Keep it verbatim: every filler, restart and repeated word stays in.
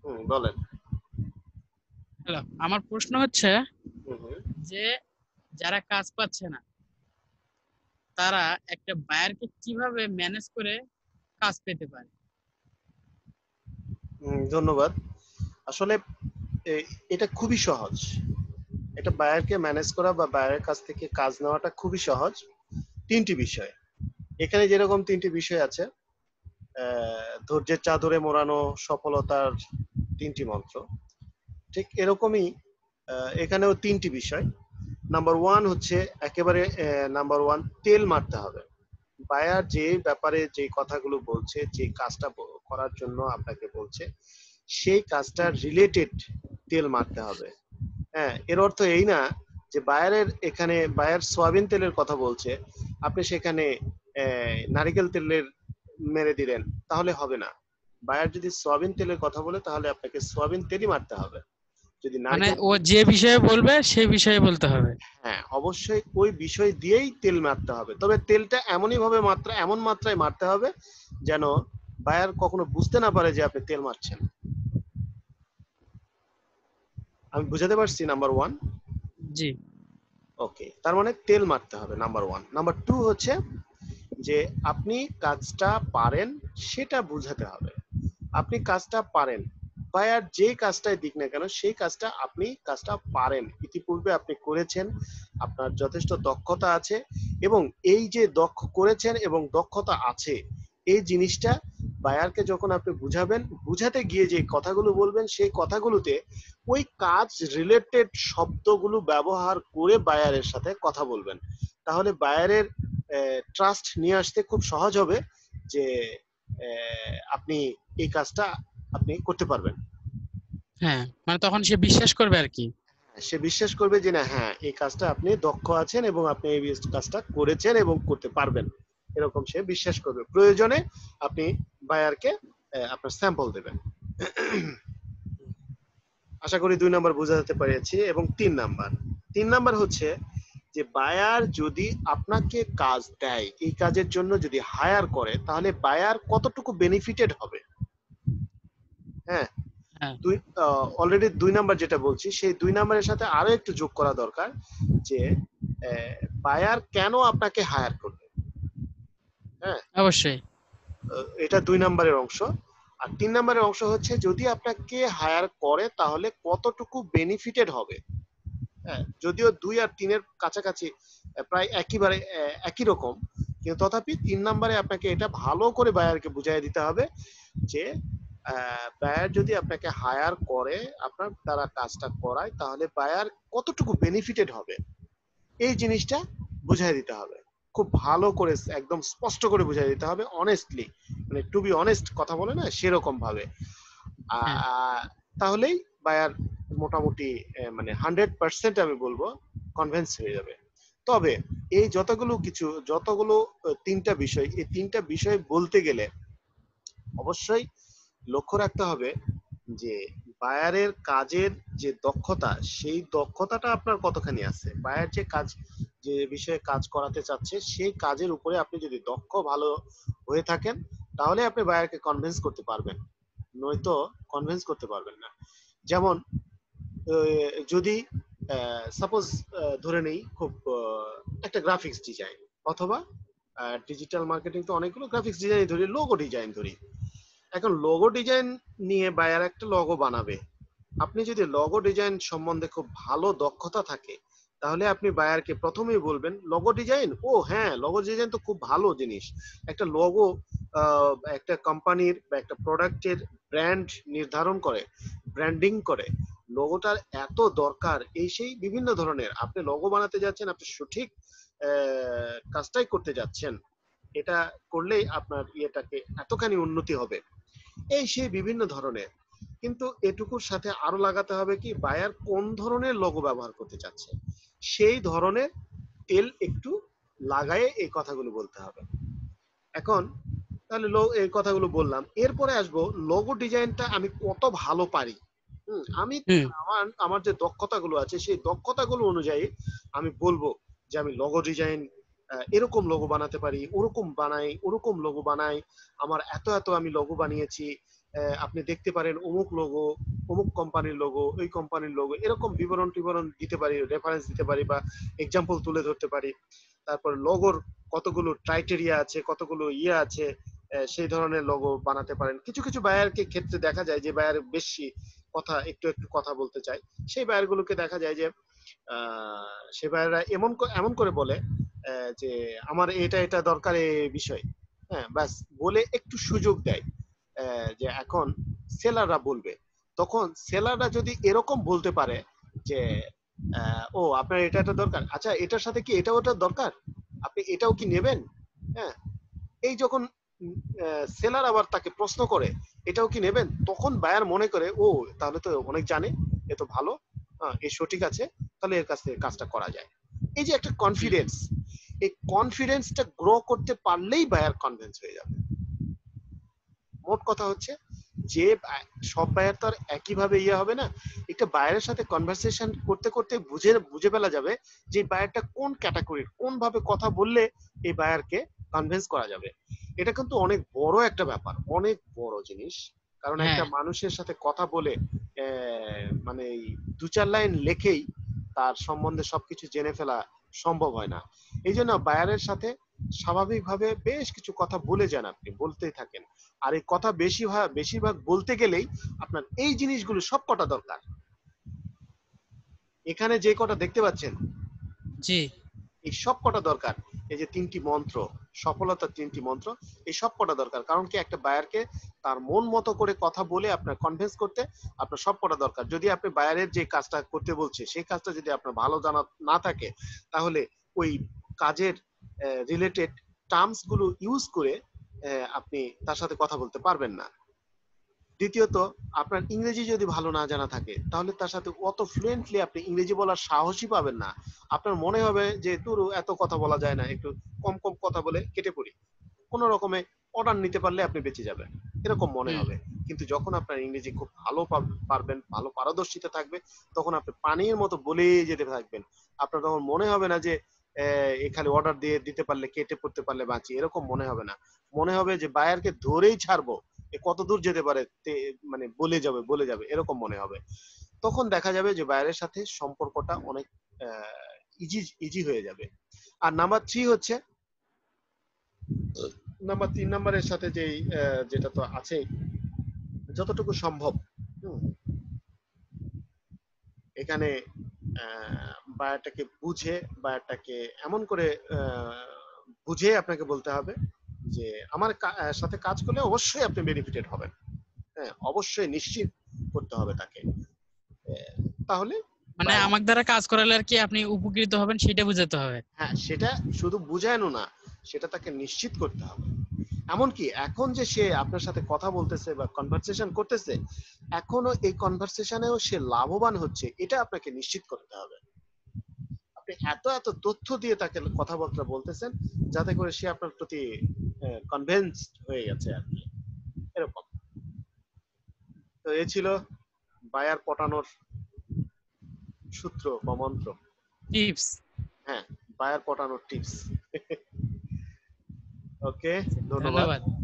হুম, বলেন। হ্যালো, আমার প্রশ্ন হচ্ছে হুম, হুম। যে যারা কাজ পাচ্ছে না তারা একটা বায়ারকে কিভাবে ম্যানেজ করে কাজ পেতে পারে? হুম, ধন্যবাদ। আসলে এ- এটা খুবই সহজ। এটা বায়ারকে ম্যানেজ করা বা বায়ারের কাছ থেকে কাজ নেওয়াটা খুবই সহজ। তিনটি বিষয় এখানে, যেরকম তিনটি বিষয় আছে, আহ, ধৈর্যের চাদরে মোড়ানো সফলতার তিনটি মন্ত্র, ঠিক এরকমই আহ, এখানেও তিনটি বিষয়। নাম্বার ওয়ান হচ্ছে একেবারে নাম্বার ওয়ান, তেল মারতে হবে। বায়ার যে ব্যাপারে যে কথাগুলো বলছে, যে কাজটা ব- করার জন্য আপনাকে বলছে, সেই কাজটা রিলেটেড তেল মারতে হবে। হ্যাঁ, এর অর্থ এই না যে বায়ারের এখানে বায়ার সয়াবিন তেলের কথা বলছে, আপনি সেখানে আহ, নারিকেল তেলের মেরে দিলেন, তাহলে হবে না। বায়ার যদি সয়াবিন তেলের কথা বলে তাহলে আপনাকে সয়াবিন তেলই মারতে হবে। যদি মানে নারকেল, ও যে বিষয়ে বলবে সেই বিষয়ে বলতে হবে। হ্যাঁ অবশ্যই ওই বিষয় দিয়েই তেল মারতে হবে, তবে তেলটা এমনই ভাবে মাত্রা এমন মাত্রায় মারতে হবে যেন বায়ার কখনো বুঝতে না পারে যে আপনি তেল মারছেন। আমি বুঝাতে পারছি? Number one. জি। ওকে, তার মানে তেল মারতে হবে, নাম্বার ওয়ান। নাম্বার টু হচ্ছে যে আপনি কাজটা পারেন সেটা বুঝাতে হবে। আপনি কাজটা পারেন, বায়ার যে কাজটাই দিক না কেন সেই কাজটা আপনি কাজটা পারেন, ইতিপূর্বে আপনি করেছেন, আপনার যথেষ্ট দক্ষতা আছে, এবং এই যে দক্ষ করেছেন এবং দক্ষতা আছে, এই জিনিসটা বায়ারকে যখন আপনি বুঝাবেন, বুঝাতে গিয়ে যে কথাগুলো বলবেন সেই কথাগুলোতে ওই কাজ রিলেটেড শব্দগুলো ব্যবহার করে বায়ারের সাথে কথা বলবেন। তাহলে বায়ারের ট্রাস্ট নিয়ে আসতে খুব সহজ হবে যে আহ, আপনি এই কাজটা আপনি করতে পারবেন। হ্যাঁ, মানে তখন সে বিশ্বাস করবে আর কি। সে বিশ্বাস করবে যে না, হ্যাঁ এই কাজটা আপনি দক্ষ আছেন এবং আপনি এই কাজটা করেছেন এবং করতে পারবেন, এরকম সে বিশ্বাস করবে। প্রয়োজনে আপনি বায়ারকে আপনার স্যাম্পল দেবেন। আশা করি দুই নাম্বার বোঝাতে পেরেছি। এবং তিন নাম্বার তিন নাম্বার হচ্ছে যে বায়ার যদি আপনাকে কাজ দেয়, এই কাজের জন্য যদি হায়ার করে, তাহলে বায়ার কতটুকু বেনিফিটেড হবে। হ্যাঁ, হ্যাঁ। দুই অলরেডি দুই নাম্বার যেটা বলছি সেই দুই নাম্বারের সাথে আরো একটু যোগ করা দরকার যে বায়ার কেন আপনাকে হায়ার করবে। হ্যাঁ, অবশ্যই। আহ, এটা দুই নাম্বারের অংশ। আর তিন নাম্বারের অংশ হচ্ছে যদি আপনাকে হায়ার করে তাহলে কতটুকু বেনিফিটেড হবে। হ্যাঁ, যদিও দুই আর তিনের কাছাকাছি, আহ, প্রায় একইবারে আহ, একই রকম, কিন্তু তথাপি তিন নাম্বারে আপনাকে এটা ভালো করে বায়ারকে বুঝাই দিতে হবে যে বায়ার যদি আপনাকে হায়ার করে, আপনার দ্বারা কাজটা করায়, তাহলে বায়ার কতটুকু বেনিফিটেড হবে, এই জিনিসটা বুঝাই দিতে হবে। খুব ভালো করে একদম স্পষ্ট করে বুঝাই দিতে হবে, অনেস্টলি, মানে টু বি অনেস্ট কথা বলে না সেরকম ভাবে। হ্যাঁ। আহ, তাহলেই বায়ার মোটামুটি আহ, মানে হান্ড্রেড পার্সেন্ট আমি বলবো কনভিন্স হয়ে যাবে। তবে এই যতগুলো কিছু যতগুলো আহ, তিনটা বিষয়, এই তিনটা বিষয় বলতে গেলে অবশ্যই লক্ষ্য রাখতে হবে যে বায়ারের কাজের যে দক্ষতা, সেই দক্ষতাটা আপনার কতখানি আছে। বায়ার যে কাজ, যে বিষয়ে কাজ করাতে চাচ্ছে সেই কাজের উপরে আপনি যদি দক্ষ ভালো হয়ে থাকেন, তাহলে আপনি বায়ারকে কনভিন্স করতে পারবেন, নয়তো কনভিন্স করতে পারবেন না। যেমন আহ, যদি সাপোজ ধরে নেই খুব আহ, একটা গ্রাফিক্স ডিজাইন, অথবা ডিজিটাল মার্কেটিং তো অনেকগুলো গ্রাফিক্স ডিজাইন ধরি, লোগো ডিজাইন ধরি। এখন লোগো ডিজাইন নিয়ে বায়ার একটা লোগো বানাবে। আপনি যদি লোগো ডিজাইন সম্বন্ধে খুব ভালো দক্ষতা থাকে, তাহলে আপনি বায়ারকে প্রথমেই বলবেন লোগো ডিজাইন, ও হ্যাঁ লোগো ডিজাইন তো খুব ভালো জিনিস। একটা লোগো একটা কোম্পানির বা একটা প্রোডাক্টের ব্র্যান্ড নির্ধারণ করে, ব্র্যান্ডিং করে, লোগোটার এত দরকার, এই সেই বিভিন্ন ধরনের। আপনি লোগো বানাতে যাচ্ছেন, আপনি সঠিক আহ, কাজটাই করতে যাচ্ছেন, এটা করলেই আপনার ইয়েটাকে এতখানি উন্নতি হবে, এই সেই বিভিন্ন ধরনের। কিন্তু এটুকুর সাথে আরো লাগাতে হবে কি, বায়ার কোন ধরনের লোগো ব্যবহার করতে চাচ্ছে, সেই ধরনের তেল একটু লাগায়ে এই কথাগুলো বলতে হবে। এখন তাহলে লো এই কথাগুলো বললাম, এরপরে আসবো লোগো ডিজাইনটা আমি কত ভালো পারি। হুম, আমি হুম। আমার আমার যে দক্ষতাগুলো আছে সেই দক্ষতাগুলো অনুযায়ী আমি বলবো যে আমি লোগো ডিজাইন এরকম লোগো বানাতে পারি, ওরকম বানাই, ওরকম লোগো বানাই, আমার এত এত আমি লোগো বানিয়েছি, আহ, আপনি দেখতে পারেন অমুক লোগো, অমুক কোম্পানির লোগো, ওই কোম্পানির লোগো, এরকম বিবরণ টিবরণ দিতে পারি, রেফারেন্স দিতে পারি বা এক্সাম্পল তুলে ধরতে পারি। তারপর লোগোর কতগুলো ক্রাইটেরিয়া আছে, কতগুলো ইয়ে আছে, আহ, সেই ধরনের লোগো বানাতে পারেন। কিছু কিছু বায়ারকে ক্ষেত্রে দেখা যায় যে বায়ার বেশি কথা, একটু একটু কথা বলতে চায়, সেই বায়ারগুলোকে দেখা যায় যে আহ, সে বায়াররা এমন ক- এমন করে বলে আহ, যে আমার এটা এটা দরকার এই বিষয়, হ্যাঁ ব্যাস বলে একটু সুযোগ দেয় আহ, যে এখন সেলাররা বলবে। তখন সেলাররা যদি এরকম বলতে পারে যে আহ, ও আপনার এটা এটা দরকার, আচ্ছা এটার সাথে কি এটা ওটা দরকার, আপনি এটাও কি নেবেন, হ্যাঁ, এই যখন সেলার আবার তাকে প্রশ্ন করে এটাও কি নেবেন, তখন বায়ার মনে করে ও তাহলে তো অনেক জানে, এ তো ভালো, হ্যাঁ, এ সঠিক আছে, তাহলে এর কাছ থেকে কাজটা করা যায়। এই যে একটা হুম, কনফিডেন্স, এই কনফিডেন্সটা গ্রো করতে পারলেই বায়ার কনভিন্স হয়ে যাবে। মোট কথা হচ্ছে যে বা- সব বায়ার তো আর একইভাবে ইয়ে হবে না। একটা বায়ারের সাথে কনভারসেশন করতে করতে বুঝে বুঝে ফেলা যাবে যে বায়ারটা কোন ক্যাটাগরির, কোন ভাবে কথা বললে এই বায়ারকে কনভিন্স করা যাবে। এটা কিন্তু অনেক বড় একটা ব্যাপার, অনেক বড় জিনিস। কারণ একটা হ্যাঁ, মানুষের সাথে কথা বলে আহ, মানে এই দু চার লাইন লেখেই তার সম্বন্ধে সবকিছু জেনে ফেলা সম্ভব হয় না। এই জন্য বায়ারের সাথে স্বাভাবিকভাবে বেশ কিছু কথা বলে যান, আপনি বলতেই থাকেন। আর এই কথা বেশি ভাগ বেশিরভাগ বলতে গেলেই আপনার এই জিনিসগুলো সব কটা দরকার। এখানে যে কটা দেখতে পাচ্ছেন জি, এই সব কটা দরকার। এই যে তিনটি মন্ত্র, সফলতার তিনটি মন্ত্র, এই সব কটা দরকার। কারণ কি একটা বায়ারকে তার মন মতো করে কথা বলে আপনার কনভিন্স করতে আপনার সব কটা দরকার। যদি আপনি বায়ারের যে কাজটা করতে বলছে সেই কাজটা যদি আপনার ভালো জানা না থাকে, তাহলে ওই কাজের রিলেটেড টার্মস গুলো ইউজ করে আহ, আপনি তার সাথে কথা বলতে পারবেন না। দ্বিতীয়ত, আপনার ইংরেজি যদি ভালো না জানা থাকে তাহলে তার সাথে অত ফ্লুয়েন্টলি আপনি ইংরেজি বলার সাহসই পাবেন না। আপনার মনে হবে যে তোর এত কথা বলা যায় না, একটু কম কম কথা বলে কেটে পড়ি, কোনো রকমে অর্ডার নিতে পারলে আপনি বেঁচে যাবেন, এরকম মনে হুম, হবে। কিন্তু যখন আপনার ইংরেজি খুব ভালো পার- পারবেন, ভালো পারদর্শিতা থাকবে, তখন আপনি পানির মতো বলেই যেতে থাকবেন। আপনার তখন মনে হবে না যে আহ, এখানে অর্ডার দিয়ে দিতে পারলে, কেটে পড়তে পারলে বাঁচি, এরকম মনে হবে না। মনে হবে যে বায়ারকে ধরেই ছাড়বো, এ কত দূর যেতে পারে, তে- মানে বলে যাবে বলে যাবে এরকম মনে হবে। তখন দেখা যাবে যে বায়ারের সাথে সম্পর্কটা অনেক ইজি ইজি হয়ে যাবে। আর নাম্বার থ্রি হচ্ছে, নাম্বার তিন নাম্বারের সাথে যেই আহ, যেটা তো আছেই, যতটুকু সম্ভব হুম, এখানে আহ, বায়ারটাকে বুঝে, বায়ারটাকে এমন করে আহ, বুঝে আপনাকে বলতে হবে যে আমার কা- আহ, সাথে কাজ করলে অবশ্যই আপনি বেনিফিটেড হবেন, হ্যাঁ অবশ্যই নিশ্চিত করতে হবে তাকে। আহ, তাহলে মানে বায়ার, আমার দ্বারা কাজ করালে আর কি আপনি উপকৃত হবেন সেটা বুঝাতে হবে। হ্যাঁ সেটা শুধু বুঝানো না, সেটা তাকে নিশ্চিত করতে হবে। এমনকি এখন যে সে আপনার সাথে কথা বলতেছে বা কনভারসেশন করতেছে, এখনো এই কনভারসেশনেও সে লাভবান হচ্ছে, এটা আপনাকে নিশ্চিত করতে হবে। আপনি এত এত তথ্য দিয়ে তাকে কথাবার্তা বলতেছেন যাতে করে সে আপনার প্রতি কনভিন্সড হয়ে গেছে আর কি, এরকম। তো এ ছিল বায়ার পটানোর সূত্র বা মন্ত্র। টিপস। হ্যাঁ, বায়ার পটানোর টিপস। ওকে, ধন্যবাদ। ধন্যবাদ।